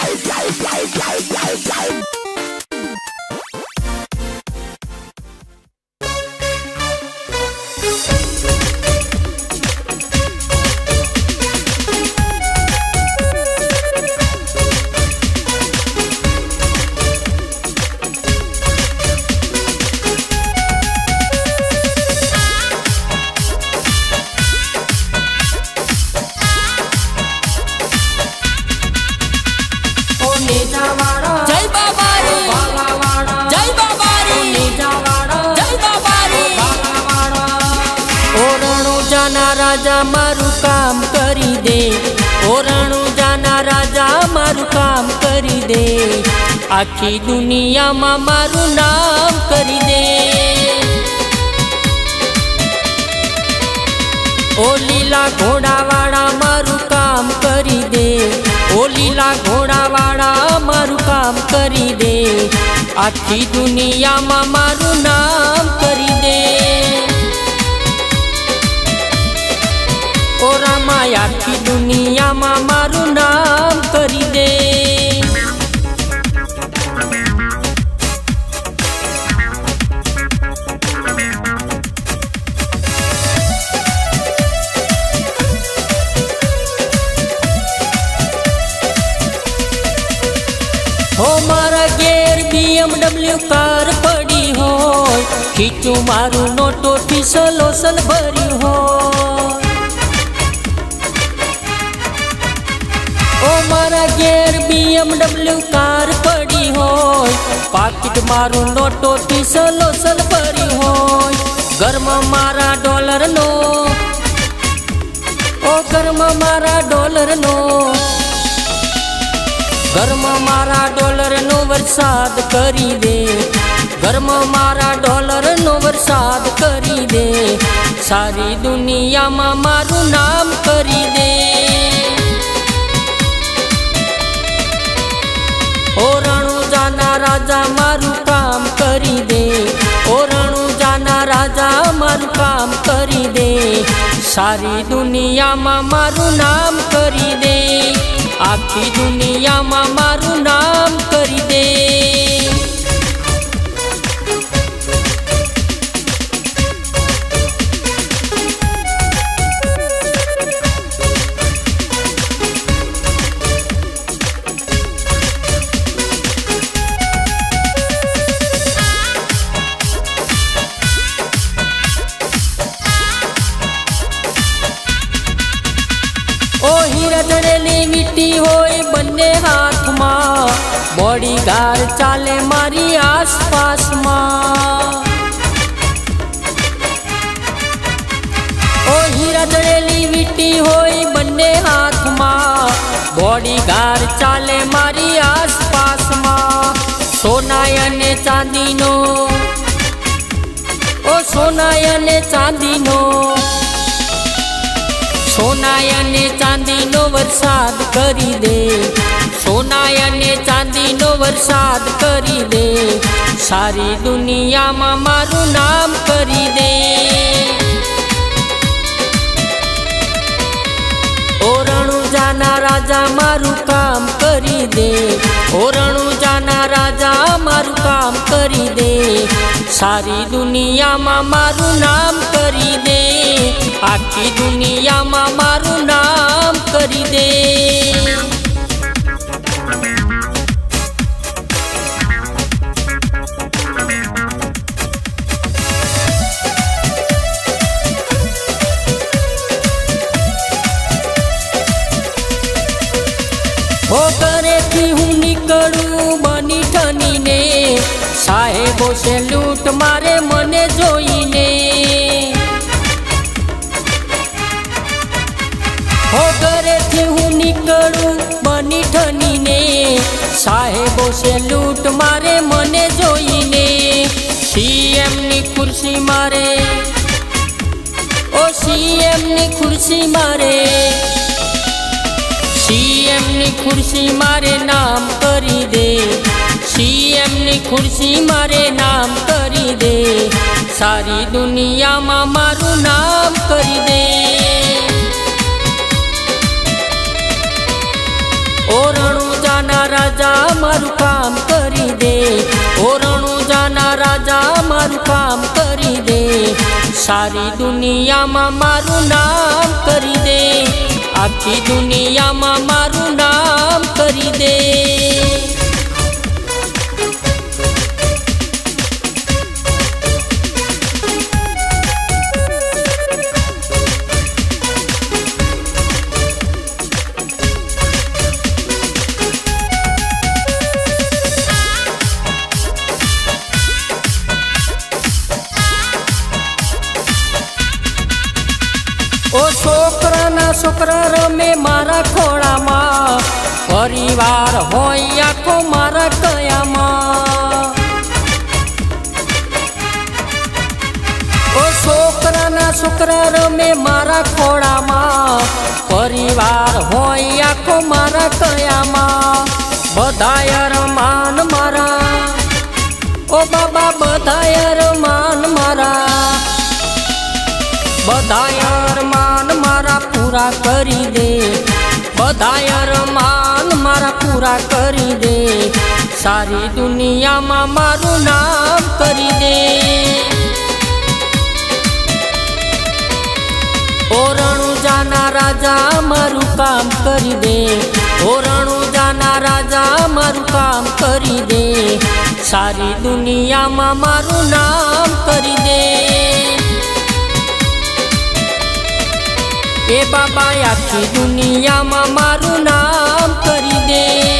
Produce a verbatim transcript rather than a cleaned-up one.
राजा मारू काम करी दे, ओ रणुजाना राजा मारू काम करी दे, आखी दुनिया मा मारू नाम करी दे। ओ लीला घोड़ावाड़ा मारू काम करी दे, ओ लीला घोड़ावाड़ा मारू काम करी दे, आखी दुनिया मा मारू नाम करी दे। ओ रामा आखी दुनिया मा मारू नाम करी दे। हो मारा गेर बीएमडब्ल्यू कार पड़ी हो, खींचू मारू नोटो फिसलोसन भरी हो। ओ मारा गेर बीएमडब्ल्यू कार पड़ी हो, पाकिट मारू नोटो फिसलोसन भरी हो। घर में मारा डॉलर नो, ओ घर में मारा डॉलर नो, घर में मारा डॉलर नो वरसाद करी दे, घर में मारा डॉलर नो वरसाद करी दे, सारी दुनिया में मारू नाम करी दे। ओ रणुजाना राजा मारू काम करी दे, ओ रणुजाना राजा मारू काम करी दे, सारी दुनिया में मारू नाम करी दे, आखी दुनिया मा मारू नाम करी दे। ओ हीरा जड़ेली मिट्टी होए बन्ने हाथ मां, बॉडी गार्ड चाले मारी आस पास मां। ओ हीरा जड़ेली मिट्टी होए बन्ने हाथ मां, बॉडी गार्ड चाले मारी आस पास मां। सोना ने चांदी नो, ओ सोना ने चांदी नो, सोना ने चांदी नो वरसाद करी दे, सोना ने चांदी नो वरसाद करी दे, सारी दुनिया मा मारू नाम करी दे। ओ रणुजाना राजा मारू काम करी दे, ओ रणुजाना राजा मारू काम करी दे, सारी दुनिया मा मारू नाम करी दे, आखी दुनिया मा मारू नाम करी दे। हो करे थी हूँ निकलू बनी ठनी ने, साहेबो से लूट मारे मने जोईने। हो करे थी हूँ निकलू बनी ठनी ने, साहेबो से लूट मारे मने जोईने। सीएम नी कुर्सी मारे, ओ सीएम नी कुर्सी मारे, सीएम नी कुर्सी मारे नाम करी दे, सीएम नी कुर्सी मारे नाम करी दे, सारी दुनिया मा मारू नाम करी दे। ओ रणुजाना राजा मारू काम करी दे। ओ रणुजाना राजा मारू काम करी दे। सारी दुनिया में मारू नाम करी दे। आखी दुनिया में मारू नाम करी दे। ओ छोकरा ना छोकरा रमे मारा खोड़ा मां। परिवार होया को मारा कया मां। ओ छोकरा ना छोकरा रमे मारा खोड़ा मां। परिवार होया को मारा कया मां। बधायर मान मारा ओ बाबा बधायर मान मारा। बधायर मान मारा पूरा करी दे। बधायर मान मारा पूरा करी दे। सारी दुनिया में मारू नाम करी दे। ओ रणुजाना राजा मारू काम करी दे। ओ रणुजाना राजा मारू काम करी दे। सारी दुनिया में मारू नाम करी दे। ए बाबा आखी दुनिया में मारू नाम करी दे।